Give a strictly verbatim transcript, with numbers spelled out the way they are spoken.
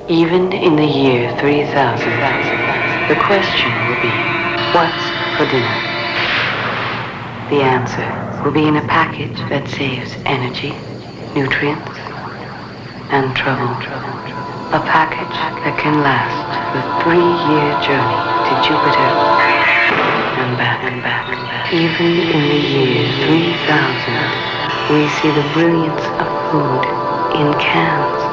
Even in the year three thousand, the question will be, what's for dinner? The answer will be in a package that saves energy, nutrients, and trouble. A package that can last the three-year journey to Jupiter and back and back and back. Even in the year three thousand, we see the brilliance of food in cans.